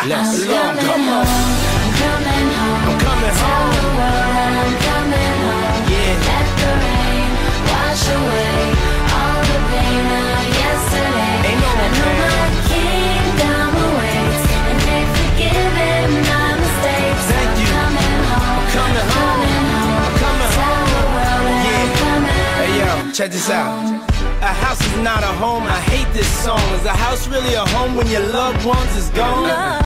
Let's I'm coming home. I'm coming home. I'm coming Tell home. the world that I'm coming home. Yeah. Let the rain wash away all the pain of yesterday. Ain't no I know pain. my kingdom awaits, and they've forgiven my mistakes. Thank you. I'm coming home. I'm coming home. I'm coming Tell the world that Yeah. I'm coming Hey yo, check this out. A house is not a home. I hate this song. Is a house really a home when your loved ones is gone?